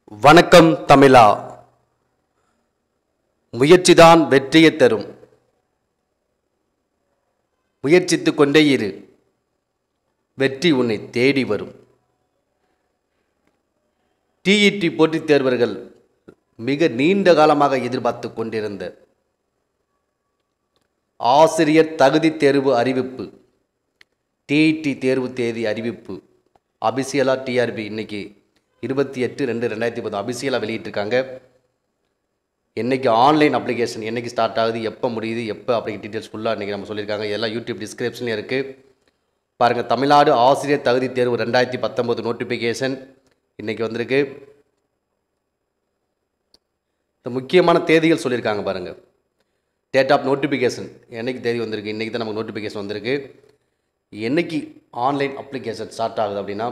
வணக்கம் தமிழா. முயற்சிதான் வெற்றியை தரும். முயற்சித்து கொண்டே இரு, வெற்றி உன்னை தேடி வரும். டிஇடி போட்டித் தேர்வர்கள் மிக நீண்ட காலமாக எதிர்பார்த்து கொண்டிருந்த ஆசிரியர் தகுதி தேர்வு அறிவிப்பு, டிஇடி தேர்வு தேதி அறிவிப்பு அபிஷியலாக டிஆர்பி இன்னைக்கு 28/2/2010 அபிஷியலாக வெளியிட்டிருக்காங்க. என்றைக்கு ஆன்லைன் அப்ளிகேஷன் என்றைக்கு ஸ்டார்ட் ஆகுது, எப்போ முடியுது, எப்போ அப்படிங்கிற டீட்டெயில்ஸ் ஃபுல்லாக இன்றைக்கி நம்ம சொல்லியிருக்காங்க. இதெல்லாம் யூடியூப் டிஸ்கிரிப்ஷன்லேயும் இருக்குது பாருங்கள். தமிழ்நாடு ஆசிரியர் தகுதி தேர்வு 2019 நோட்டிஃபிகேஷன் இன்றைக்கி வந்திருக்கு. இந்த முக்கியமான தேதிகள் சொல்லியிருக்காங்க பாருங்கள். டேட் ஆஃப் நோட்டிஃபிகேஷன் என்றைக்கு தேதி வந்திருக்கு, இன்றைக்கி தான் நமக்கு நோட்டிஃபிகேஷன் வந்திருக்கு. என்றைக்கு ஆன்லைன் அப்ளிகேஷன் ஸ்டார்ட் ஆகுது அப்படின்னா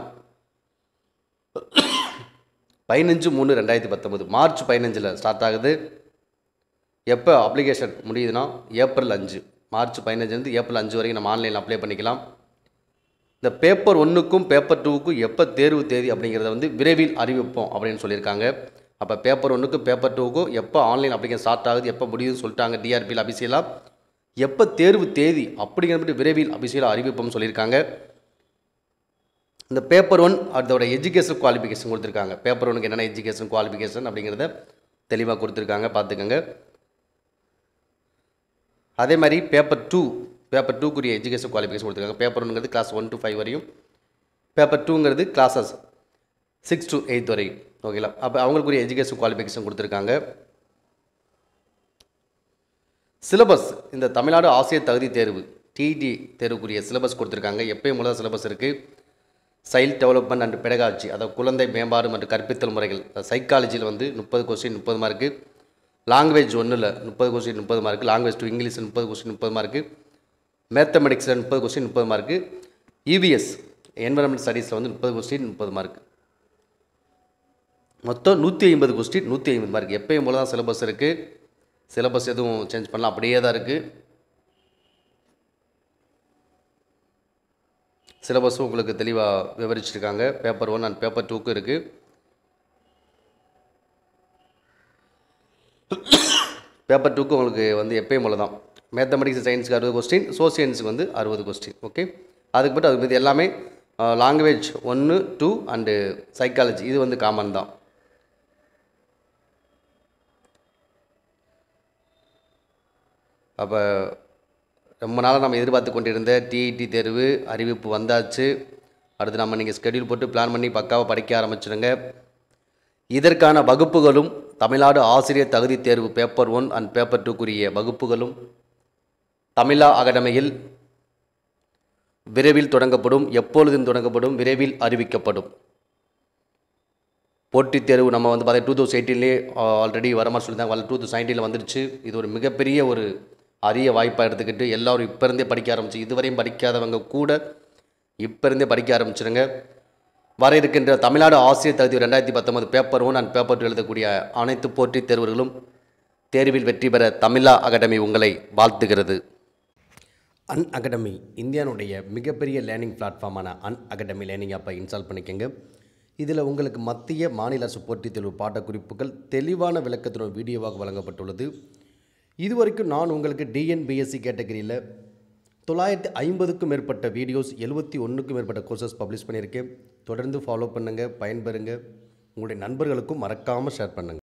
15/3/2019 மார்ச் 15 ஸ்டார்ட் ஆகுது. எப்போ அப்ளிகேஷன் முடியுதுன்னா ஏப்ரல் 5, மார்ச் 15 ஏப்ரல் 5 வரைக்கும் நம்ம ஆன்லைனில் அப்ளை பண்ணிக்கலாம். இந்த பேப்பர் 1க்கும் பேப்பர் 2க்கும் எப்போ தேர்வு தேதி அப்படிங்கிறத விரைவில் அறிவிப்போம் அப்படின்னு சொல்லியிருக்காங்க. அப்போ பேப்பர் 1க்கும் பேப்பர் 2க்கும் எப்போ ஆன்லைன் அப்ளிகேஷன் ஸ்டார்ட் ஆகுது, எப்போ முடியுதுன்னு சொல்லிட்டாங்க. டிஆர்பியில் அபிஷியலாக எப்போ தேர்வு தேதி அப்படிங்கிறது விரைவில் அபிஷியலாக அறிவிப்போம்னு சொல்லியிருக்காங்க. இந்த பேப்பர் 1 அதோட எஜுகேஷன் குவாலிஃபிகேஷன் கொடுத்துருக்காங்க. பேப்பர் 1க்கு என்னென்ன எஜுகேஷன் குவாலிஃபிகேஷன் அப்படிங்கிறத தெளிவாக கொடுத்துருக்காங்க, பார்த்துக்கோங்க. அதே மாதிரி பேப்பர் 2க்குரிய எஜுகேஷன் குவாலிஃபிகேஷன் கொடுத்துருக்காங்க. பேப்பர் 1ங்கிறது கிளாஸ் 1 to 5 வரையும், பேப்பர் 2ங்கிறது கிளாஸஸ் 6 to 8 வரையும். ஓகேங்களா? அப்போ அவங்களுக்குரிய எஜுகேஷன் குவாலிஃபிகேஷன் கொடுத்துருக்காங்க. சிலபஸ் இந்த தமிழ்நாடு ஆசிரியர் தகுதி தேர்வு டிஇடி தேர்வுக்குரிய சிலபஸ் கொடுத்துருக்காங்க. எப்பயும் முதல் சிலபஸ் இருக்குது. சைல்ட் டெவலப்மெண்ட் அண்ட் பெடகாலஜி, அதாவது குழந்தை மேம்பாடு மற்றும் கற்பித்தல் முறைகள். சைக்காலஜியில் 30 கொஸ்டின் 30 மார்க்கு, லாங்குவேஜ் 1ல் 30 கொஸ்டின் 30 மார்க்கு, லாங்குவேஜ் 2 இங்கிலீஷில் 30 கொஸ்டின் 30 மார்க்கு, மேத்தமெட்டிக்ஸில் 30 கொஸ்டின் 30 மார்க்கு, இவிஎஸ் என்வரன்மெண்ட் ஸ்டடீஸில் 30 கொஸ்டின் 30 மார்க்கு, மொத்தம் 150 கொஸ்டின் 150 மார்க். எப்பயும் போல தான் சிலபஸ் இருக்குது. சிலபஸ் எதுவும் சேஞ்ச் பண்ணலாம், அப்படியே தான் இருக்குது. சிலபஸும் உங்களுக்கு தெளிவாக விவரிச்சிருக்காங்க. பேப்பர் 1 அண்ட் பேப்பர் 2க்கு இருக்குது. பேப்பர் 2க்கு உங்களுக்கு எப்பயும் போல தான். மேத்தமெட்டிக்ஸ் சயின்ஸுக்கு 60 கொஸ்டின், சோசியன்ஸுக்கு 60 கொஸ்டின். ஓகே, அதுக்கு மட்டும் அது மீது எல்லாமே லாங்குவேஜ் 1, 2 அண்டு சைக்காலஜி இது காமன் தான். அப்போ ரொம்ப நாளாக நம்ம எதிர்பார்த்து கொண்டிருந்த டிஇடி தேர்வு அறிவிப்பு வந்தாச்சு. அடுத்து நம்ம நீங்கள் ஸ்கெடியூல் போட்டு பிளான் பண்ணி பக்காவாக படிக்க ஆரம்பிச்சிடுங்க. இதற்கான வகுப்புகளும் தமிழ்நாடு ஆசிரியர் தகுதி தேர்வு பேப்பர் 1 அண்ட் பேப்பர் 2க்குரிய வகுப்புகளும் தமிழா அகாடமியில் விரைவில் தொடங்கப்படும். எப்பொழுதும் தொடங்கப்படும், விரைவில் அறிவிக்கப்படும். போட்டித் தேர்வு நம்ம 2018 ஆல்ரெடி வரமா சொல்லியிருந்தாங்க. 2019 வந்துடுச்சு. இது ஒரு மிகப்பெரிய ஒரு அரிய வாய்ப்பாக எடுத்துக்கிட்டு எல்லோரும் இப்போ இருந்தே படிக்க ஆரம்பிச்சு, இதுவரையும் படிக்காதவங்க கூட இப்போ இருந்தே படிக்க ஆரம்பிச்சிடுங்க. வர இருக்கின்ற தமிழ்நாடு ஆசிரியர் தகுதி 2019 பேப்பர் 1 அண்ட் பேப்பர் 2 எழுதக்கூடிய அனைத்து போட்டித் தேர்வர்களும் தேர்வில் வெற்றி பெற தமிழா அகாடமி உங்களை வாழ்த்துகிறது. unacademy இந்தியாவுடைய மிகப்பெரிய லேர்னிங் பிளாட்ஃபார்மான unacademy லேர்னிங் ஆப்பை இன்ஸ்டால் பண்ணிக்கோங்க. இதில் உங்களுக்கு மத்திய மாநில அரசு போட்டித் தேர்வு பாடக்குறிப்புகள் தெளிவான விளக்கத்துடன் வீடியோவாக வழங்கப்பட்டுள்ளது. இதுவரைக்கும் நான் உங்களுக்கு டிஎன்பிஎஸ்சி கேட்டகரியில் 950க்கும் மேற்பட்ட வீடியோஸ், 71க்கும் மேற்பட்ட கோர்சஸ் பப்ளிஷ் பண்ணியிருக்கேன். தொடர்ந்து ஃபாலோ பண்ணுங்கள், பயன்பெறுங்க. உங்களுடைய நண்பர்களுக்கும் மறக்காமல் ஷேர் பண்ணுங்கள்.